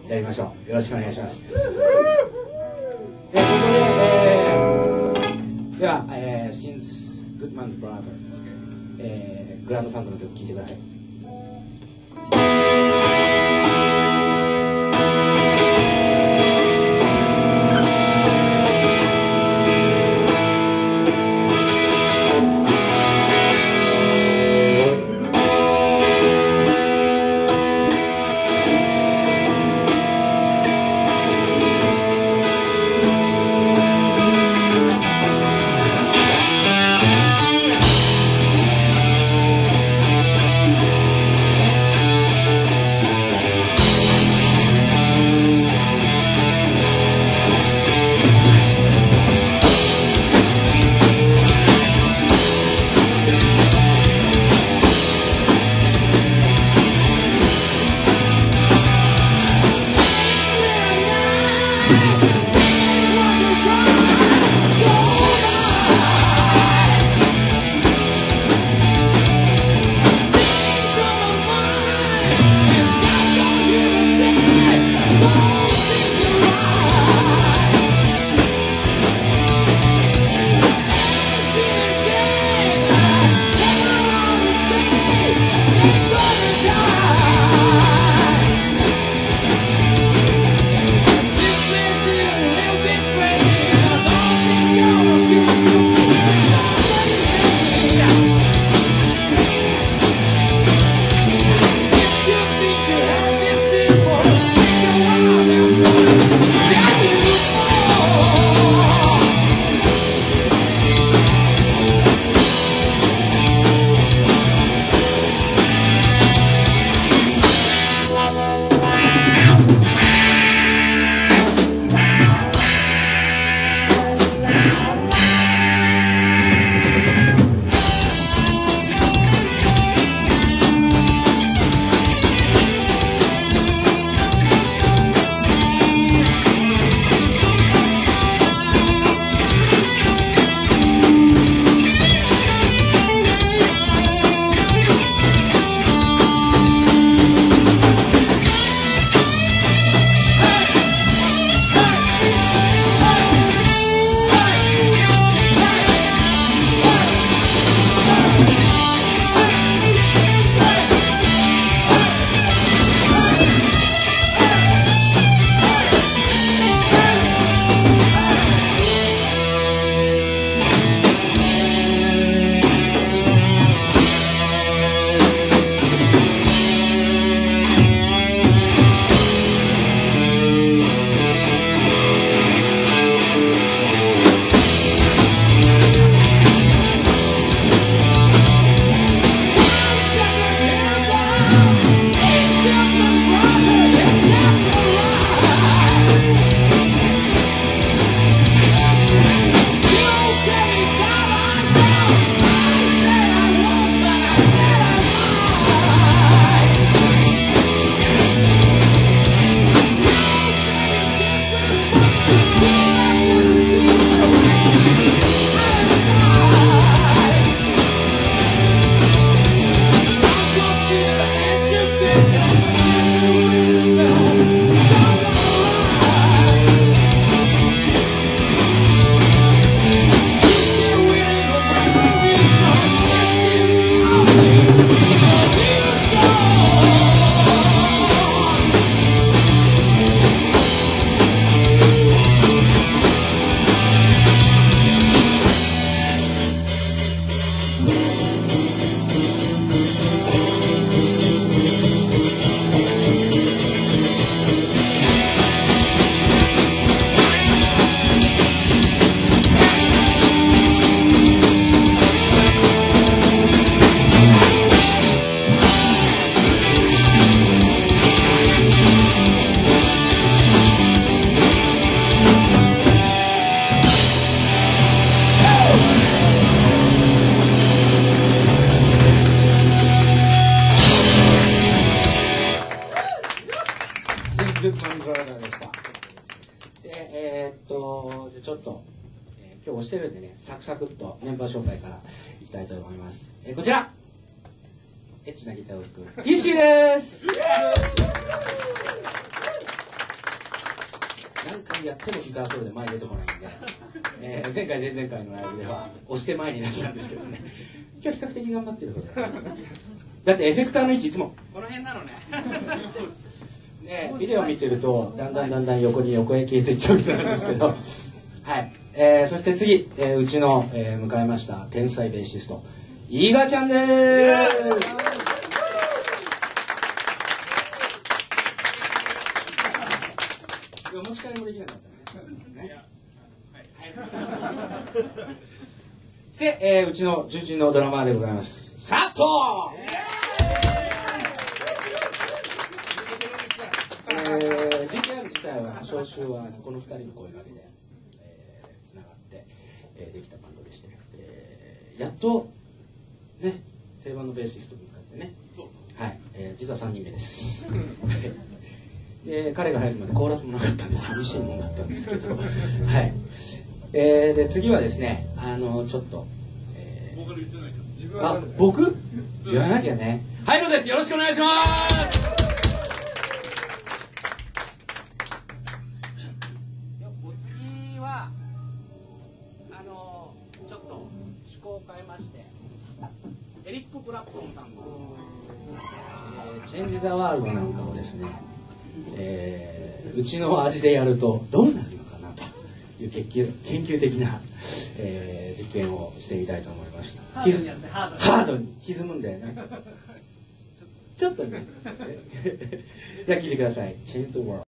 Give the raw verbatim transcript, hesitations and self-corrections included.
やりましょう。よろしくお願いします。でここで、えー、では、えー、Since Goodman's Brother、えー、グランドファンクの曲聴いてください。グッドマンブラザーでした。で、えー、っとちょっと、えー、今日押してるんでね、サクサクっとメンバー紹介からいきたいと思います。えー、こちらエッチなギターを弾くイッシーです。 何回やってもギターソロで前に出てこないんで、えー、前回前々回のライブでは押して前に出したんですけどね、今日比較的頑張ってる方だよね。だってエフェクターの位置いつもこの辺なのね。ね、ビデオ見てるとだんだんだんだん横に横へ消えていっちゃう人なんですけど、はい、えー、そして次、えー、うちの、えー、迎えました天才ベーシストイガちゃんでーす。お持ち帰りもできなかったね。ね、そして、えー、うちの重鎮のドラマーでございます佐藤。えー、ジーケーアール 自体は招集はこのふたりの声掛けでつな、えー、がって、えー、できたバンドでして、えー、やっとね定番のベーシストに使ってね、はい、えー、実はさんにんめです。で彼が入るまでコーラスもなかったんで寂しいもんだったんですけど、はい、えー、で次はですね、あのちょっと、えー、ボーカル言ってないか。あ、僕言わなきゃね。ハイロです。よろしくお願いします。次はあのちょっと趣向を変えまして、エリック・クラプトンさんの、えー、チェンジ・ザ・ワールドなんかをですね、えー、うちの味でやるとどうなるのかなという研究、研究的な、えー、実験をしてみたいと思います。ハードにやってハードに、ハードに歪むんだよね。ちょっとね。じゃあ聴いてください。Change the World。